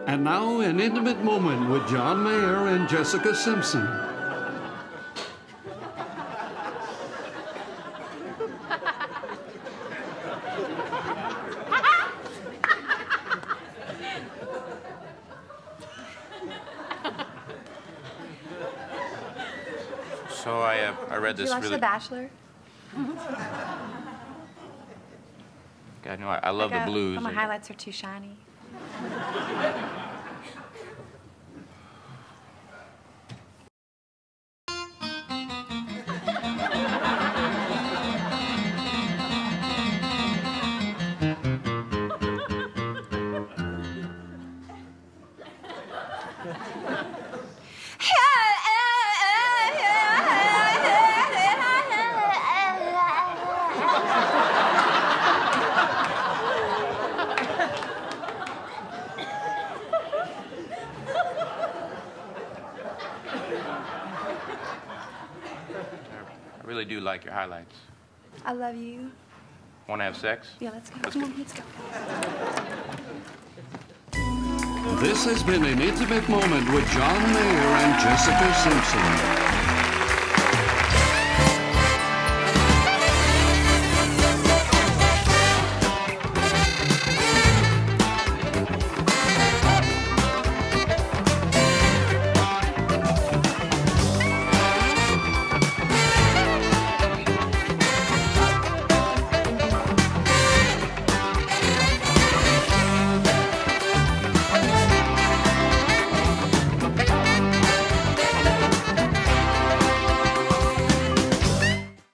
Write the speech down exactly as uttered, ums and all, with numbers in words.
And now, an intimate moment with John Mayer and Jessica Simpson. So I, uh, I read Did this you watch really... The Bachelor? God, no, I, I love like the a, blues. But my and- highlights are too shiny. I really do like your highlights. I love you. Want to have sex? Yeah, let's go. Let's Come go. on, let's go. This has been an intimate moment with John Mayer and Jessica Simpson.